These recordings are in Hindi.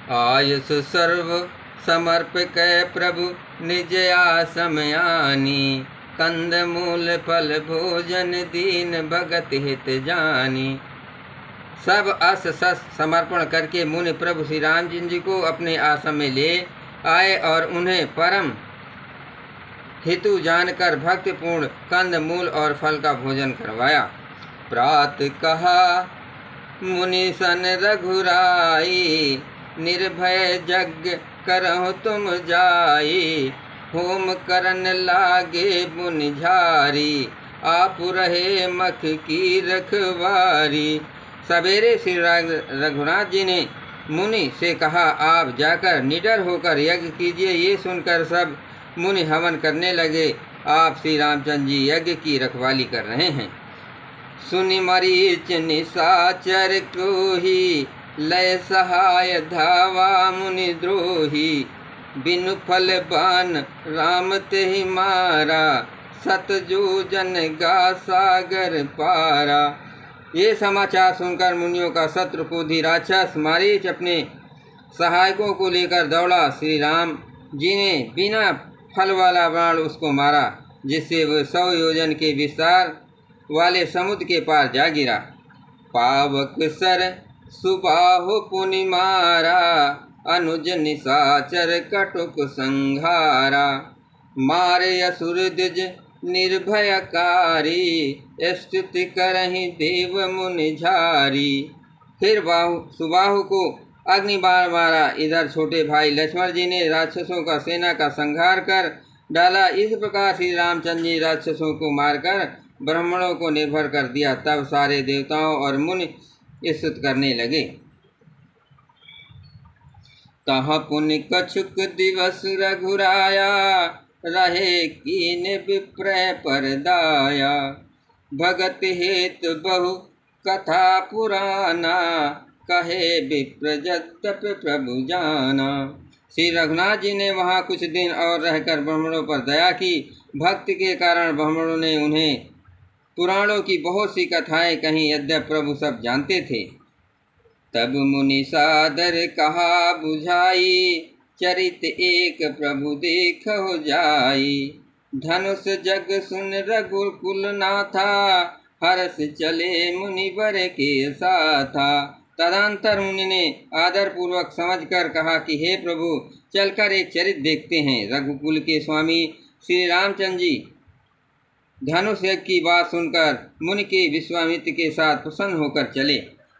आयुष सर्व समर्प कै प्रभु निज आसम आनी, कंद मूल फल भोजन दीन भगत हित जानी। सब अस सस समर्पण करके मुनि प्रभु श्री रामचंद्र जी को अपने आश्रम में ले आए और उन्हें परम हितु जानकर भक्तिपूर्ण कंद मूल और फल का भोजन करवाया। प्रात कहा मुनि सन रघुराई, निर्भय यज्ञ करहु तुम जाई, होम करन लागे मुनि झारी, आप रहे मख की रखवारी। सवेरे श्री रघुनाथ जी ने मुनि से कहा, आप जाकर निडर होकर यज्ञ कीजिए। ये सुनकर सब मुनि हवन करने लगे। आप श्री रामचंद्र जी यज्ञ की रखवाली कर रहे हैं। सुनि मरीच निशाचर को ही, लय सहाय धावा मुनि द्रोही, बिनु फल बान राम तेहि मारा, सतजो जन गा सागर पारा। ये समाचार सुनकर मुनियों का शत्रु क्रोधी राक्षस मारीच अपने सहायकों को लेकर दौड़ा। श्री राम जी ने बिना फल वाला बाण उसको मारा, जिससे वह 100 योजन के विस्तार वाले समुद्र के पार जा गिरा। पावक सर सुबाहु पुनि मारा, अनुज निशाचर कटुक संहारा, मारे असुर द्विज निर्भयकारी, स्तुति करहि देव मुनि झारी। फिर सुबाहु को अग्निबाण मारा। इधर छोटे भाई लक्ष्मण जी ने राक्षसों का सेना का संहार कर डाला। इस प्रकार श्री रामचंद्र जी राक्षसों को मारकर ब्राह्मणों को निर्भर कर दिया। तब सारे देवताओं और मुनि स्तुति करने लगे। तहाँ पुनि कछुक दिवस रघुराया, रहे कीन विप्रय परदाया, भगत हेतु बहु कथा पुराना, कहे विप्र यद्यप प्रभु जाना। श्री रघुनाथ जी ने वहाँ कुछ दिन और रहकर ब्राह्मणों पर दया की। भक्ति के कारण ब्राह्मणों ने उन्हें पुराणों की बहुत सी कथाएं कहीं, यद्यप प्रभु सब जानते थे। तब मुनि सादर कहा बुझाई, चरित एक प्रभु देख हो जाई, धनुष जग सुन रघुकुल नाथा, हर्ष चले मुनि बर के साथा। तदंतर मुनि ने आदर पूर्वक समझकर कहा कि हे प्रभु, चलकर एक चरित्र देखते हैं। रघुकुल के स्वामी श्री रामचंद्र जी धनुष यज्ञ की बात सुनकर मुनि के विश्वामित्र के साथ प्रसन्न होकर चले।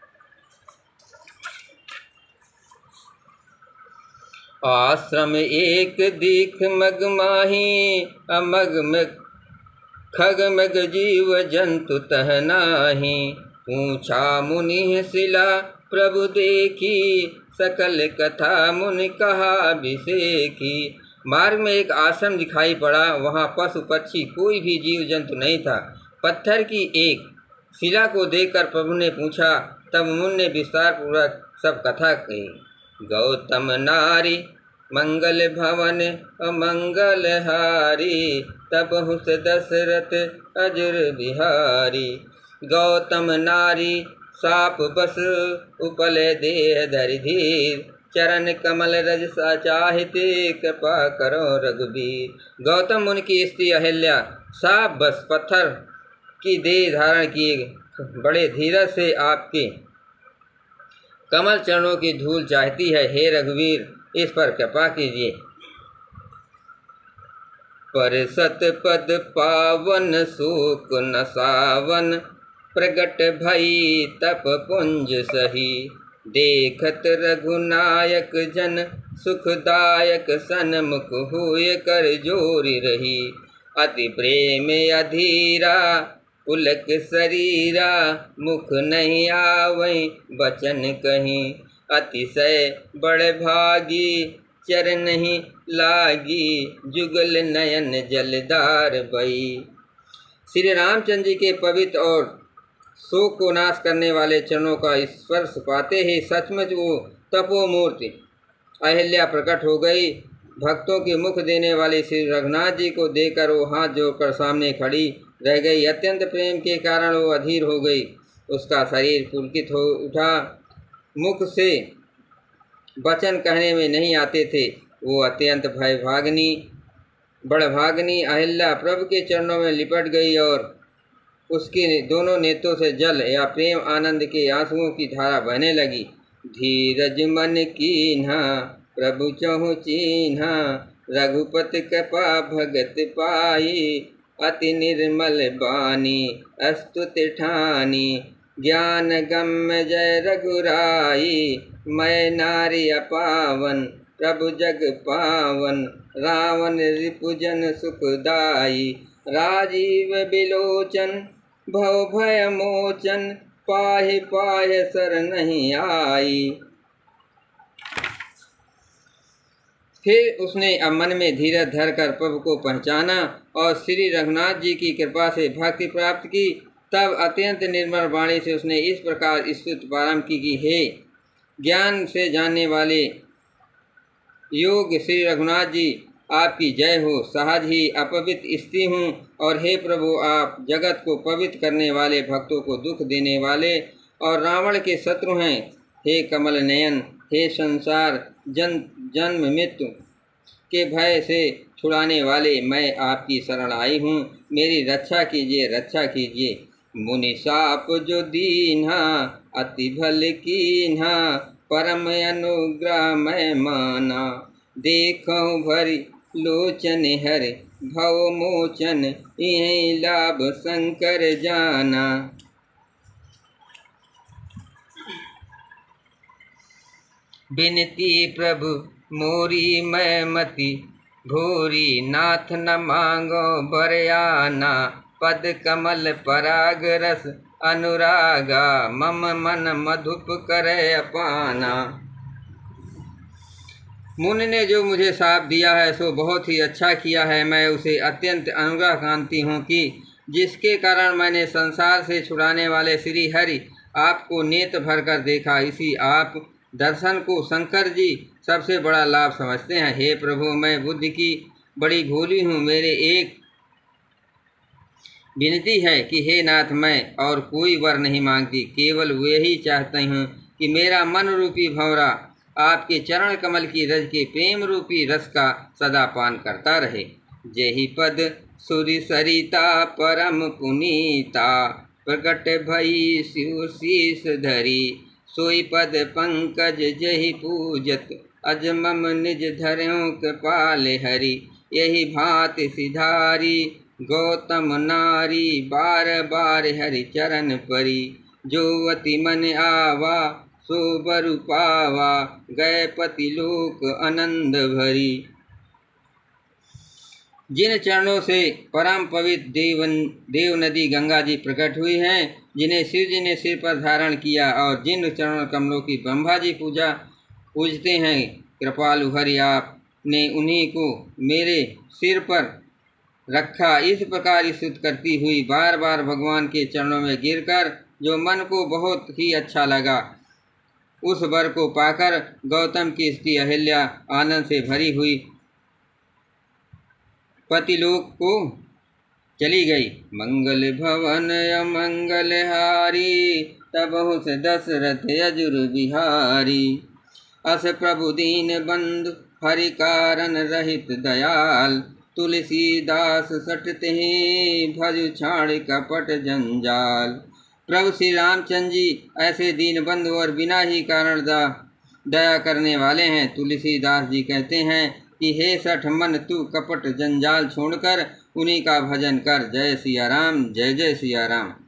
आश्रम एक दीख मग माही, अमग में खग मग जीव जंतु तह नाही, पूछा मुनि शिला प्रभु देखी, सकल कथा मुनि कहा अभिषेकी। मार्ग में एक आश्रम दिखाई पड़ा। वहाँ पशु पक्षी कोई भी जीव जंतु नहीं था। पत्थर की एक शिला को देखकर प्रभु ने पूछा। तब मुनि ने विस्तार पूर्वक सब कथा कही। गौतम नारी मंगल भवन अमंगल हारी, तब हुस दशरथ अजुर बिहारी। गौतम नारी साप बस उपले देह धरि धीर, चरण कमल रज सा चाहते कृपा करो रघुबीर। गौतम मुनि की स्त्री अहिल्या साप बस पत्थर की देह धारण किए बड़े धीरज से आपके कमल चरणों की धूल चाहती है। हे रघुवीर, इस पर कृपा कीजिए। पर सत पद पावन शोक न सावन, प्रगट भई तप पुंज सही, देखत रघुनायक जन सुखदायक, सन्मुख हुए कर जोरी रही। अति प्रेम अधीरा पुलक शरीरा, मुख नहीं आवै बचन कहीं, अतिशय बड़ भागी चर नहीं लागी, जुगल नयन जलदार बई। श्री रामचंद्र जी के पवित्र और शोक को नाश करने वाले चरणों का स्पर्श पाते ही सचमुच वो तपोमूर्ति अहिल्या प्रकट हो गई। भक्तों के मुख देने वाली श्री रघुनाथ जी को देखकर वो हाथ जोड़कर सामने खड़ी रह गई। अत्यंत प्रेम के कारण वो अधीर हो गई। उसका शरीर पुलकित हो उठा, मुख से वचन कहने में नहीं आते थे। वो अत्यंत बड़भाग्नी अहिल्या प्रभु के चरणों में लिपट गई और उसके दोनों नेत्रों से जल या प्रेम आनंद के आंसुओं की धारा बहने लगी। धीरज मन कीन्हा प्रभु चहु चीन्हा, रघुपति कृपा भगत पाई, अति निर्मल बानी स्तुति ठानी, ज्ञान गम्य जय रघुराई, मैं नारी अपावन प्रभु जग पावन, रावण रिपुजन सुखदाई, राजीव बिलोचन भव भय मोचन, पाहि पाहि सर नहीं आई। फिर उसने अब मन में धीरज धरकर प्रभु को पहचाना और श्री रघुनाथ जी की कृपा से भक्ति प्राप्त की। तब अत्यंत निर्मल वाणी से उसने इस प्रकार स्तुति प्रारंभ की कि हे ज्ञान से जानने वाले योग श्री रघुनाथ जी, आपकी जय हो। सहज ही अपवित्र स्त्री हूँ और हे प्रभु, आप जगत को पवित्र करने वाले, भक्तों को दुख देने वाले और रावण के शत्रु हैं। हे कमल नयन, हे संसार जन्म मृत्यु के भय से छुड़ाने वाले, मैं आपकी शरण आई हूँ। मेरी रक्षा कीजिए, रक्षा कीजिए। मुनि साप जो दीन्हा अति भल कीन्हा, परम अनुग्रह मैं माना, देखूं भरी लोचन हर भव मोचन, यही लाभ शंकर जाना। बिनती प्रभु मोरी मैं मति भोरी, नाथ न मांगो बरयाना, पद कमल पराग रस अनुरागा, मम मन मधुप करे अपाना। मुनि ने जो मुझे शाप दिया है सो बहुत ही अच्छा किया है। मैं उसे अत्यंत अनुग्रह कांति हूँ कि जिसके कारण मैंने संसार से छुड़ाने वाले श्री हरि आपको नेत्र भरकर देखा। इसी आप दर्शन को शंकर जी सबसे बड़ा लाभ समझते हैं। हे प्रभु, मैं बुद्धि की बड़ी भोली हूँ। मेरे एक विनती है कि हे नाथ, मैं और कोई वर नहीं मांगती, केवल वही चाहती हूँ कि मेरा मन रूपी भंवरा आपके चरण कमल की रज के प्रेम रूपी रस का सदा पान करता रहे। जेहि पद सुरि सरिता परम पुनीता, प्रकट भई शिव शीस धरी, सोई पद पंकज जहि पूजत, अजमम निज धर्यों कृपाल हरि। यही भांति सिधारी गौतम नारी, बार बार हरि चरण परी, जोवति मन आवा सो बरु पावा, गए पति लोक आनंद भरी। जिन चरणों से परम पवित्र देव नदी गंगा जी प्रकट हुई हैं, जिन्हें शिव जी ने सिर पर धारण किया और जिन चरण कमलों की ब्रह्मा जी पूजते हैं, कृपालु हरि आपने उन्हीं को मेरे सिर पर रखा। इस प्रकार स्तुति करती हुई बार बार भगवान के चरणों में गिरकर जो मन को बहुत ही अच्छा लगा, उस वर को पाकर गौतम की स्त्री अहिल्या आनंद से भरी हुई पतिलोक को चली गई। मंगल भवन अमंगल हारी, तबहु से दशरथ यजुर बिहारी। अस प्रभु दीन बंधु हरि कारण रहित दयाल, तुलसीदास सटते भज छाड़ कपट जंजाल। प्रभु श्री रामचंद्र जी ऐसे दीन बंधु और बिना ही कारण दया करने वाले हैं। तुलसीदास जी कहते हैं कि हे सठ मन, तू कपट जंजाल छोड़कर उन्हीं का भजन कर। जय सिया राम, जय जय सिया राम।